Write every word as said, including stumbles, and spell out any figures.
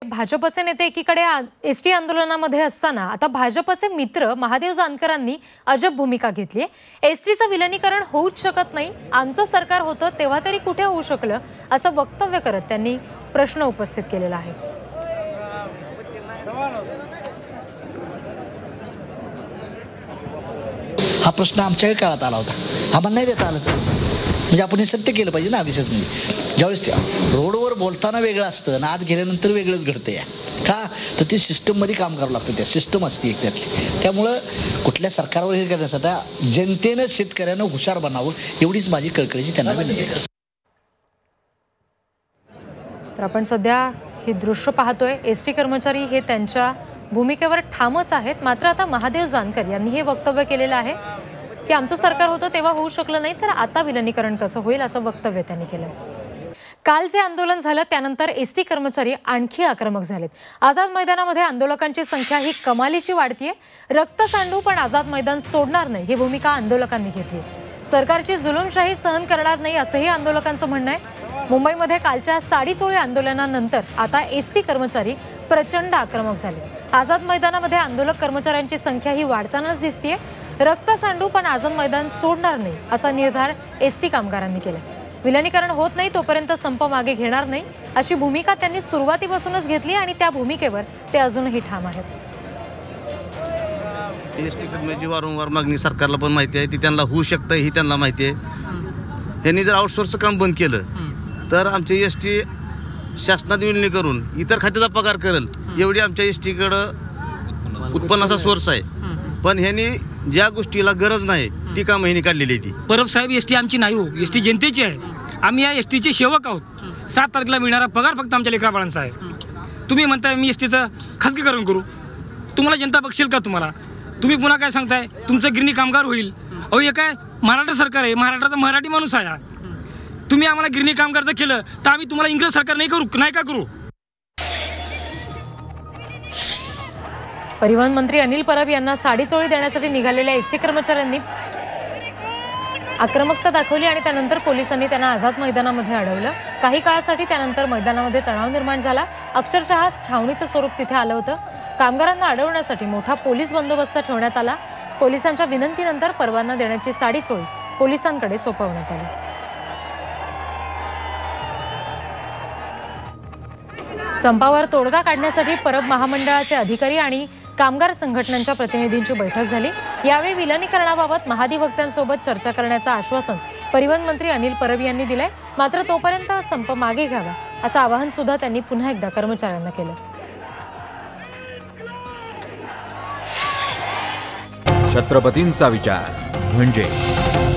भाजपचे नेते एकीकडे एसटी आंदोलनामध्ये असताना आता भाजपचे मित्र महादेव जानकरांनी अजब भूमिका घेतली आहे। एसटीचं विलीनीकरण होऊच शकत नाही, आमचं सरकार होतं तेव्हा तरी कुठे होऊ शकलं असं वक्तव्य करत त्यांनी प्रश्न उपस्थित केलेला आहे। हा प्रश्न आमच्या काळात आला होता, आम्हाला नाही देता आला म्हणजे आपण हे सत्य केलं पाहिजे ना। विशेष म्हणजे ज्यावेळेस रोडवर बोलताना वेगळं असतं ना, आत गेल्यानंतर वेगळंच घडतं या का तर ते सिस्टममध्ये काम करावं लागतं, त्या सिस्टम असते एक त्यातली। त्यामुळं कुठल्या सरकारवर हे करण्यासाठी जनतेनं शेतकऱ्यानं हुशार बनावं एवढीच माझी कळकळीची त्यांना विनंती आहे। तर आपण सध्या ही दृश्य पाहतोय, एसटी कर्मचारी हे त्यांच्या भूमिकेवर ठामच आहेत। मात्र आता महादेव जानकर यांनी हे वक्तव्य केलेलं आहे की आमचं सरकार होतं तेव्हा होऊ शकलं नाही, तर आता विलीनीकरण कसं होईल असं वक्तव्य त्यांनी केलं। काल जे आंदोलन झालं त्यानंतर एसटी कर्मचारी आणखी आक्रमक झालेत। आझाद मैदानामध्ये आंदोलकांची संख्या ही कमालीची वाढतीये। रक्त सांडू पण आझाद मैदान सोडणार नाही ही भूमिका आंदोलकांनी घेतली। सरकारची जुलूमशाही सहन करणार नाही असंही आंदोलकांचं म्हणणं आहे। मुंबईमध्ये कालच्या साडीचोळी आंदोलनानंतर आता एसटी कर्मचारी प्रचंड आक्रमक झाले। आझाद मैदानामध्ये आंदोलक कर्मचाऱ्यांची संख्या ही वाढतानाच दिसतीये। रक्त सांडू पण आझाद मैदान सोडणार नाही असा निर्धार एसटी कामगारांनी केला। विलीनीकरण होत नाही तोपर्यंत संप मागे घेणार नाही अशी भूमिका त्यांनी सुरुवातीपासूनच घेतली आणि त्या भूमिकेवर ते अजूनही ठाम आहेत। एसटी कर्मचारी वारंवार मागणी सरकारला पण माहिती आहे, ती त्यांना होऊ शकतं ही त्यांना माहिती आहे। यांनी जर आउटसोर्सचं काम बंद केलं तर आमचे एसटी शासनात विलीन करून इतर खात्याचा पगार करेल एवढी आमच्या एसटीकडं उत्पन्नाचा सोर्स आहे। पण ह्यांनी ज्या गोष्टीला गरज नाही ती कामं ह्यांनी काढलेली आहे। ती परब साहेब एसटी आमची नाही हो, एसटी जनतेची आहे। आम्ही या एसटीचे सेवक आहोत। सात तारखेला मिळणारा पगार फक्त आमच्या लेकराबाळांचा आहे। तुम्ही म्हणताय मी एसटीचं खासगीकरण करू, तुम्हाला जनता बघशील का? तुम्हाला तुम्ही पुन्हा काय सांगताय तुमचं गिरणी कामगार होईल? अहो हे काय महाराष्ट्र सरकार आहे, महाराष्ट्राचा मराठी माणूस आहे। तुम्ही आम्हाला गिरणी कामगारचं केलं तर आम्ही तुम्हाला इंग्रज सरकार नाही करू नाही का करू? परिवहन मंत्री अनिल परब यांना साडीचोळी देण्यासाठी निघालेल्या एसटी कर्मचाऱ्यांनी आक्रमकता दाखवली आणि त्यानंतर पोलिसांनी त्यांना आझाद मैदानामध्ये अडवलं। काही काळासाठी त्यानंतर मैदानामध्ये तणाव निर्माण झाला। अक्षरशः छावणीचं स्वरूप तिथे आलं होतं। कामगारांना अडवण्यासाठी मोठा पोलीस बंदोबस्त ठेवण्यात आला। पोलिसांच्या विनंतीनंतर परवाना देण्याची साडीचोळी पोलिसांकडे सोपवण्यात आली। संपावर तोडगा काढण्यासाठी परब महामंडळाचे अधिकारी आणि कामगार संघटनांच्या प्रतिनिधींची बैठक झाली। यावेळी विलीनीकरणाबाबत महाधिवक्त्यांसोबत चर्चा करण्याचं आश्वासन परिवहन मंत्री अनिल परब यांनी दिलंय। मात्र तोपर्यंत संप मागे घ्यावा असं आवाहन सुद्धा त्यांनी पुन्हा एकदा कर्मचाऱ्यांना केलं। छत्रपतींचा विचार म्हणजे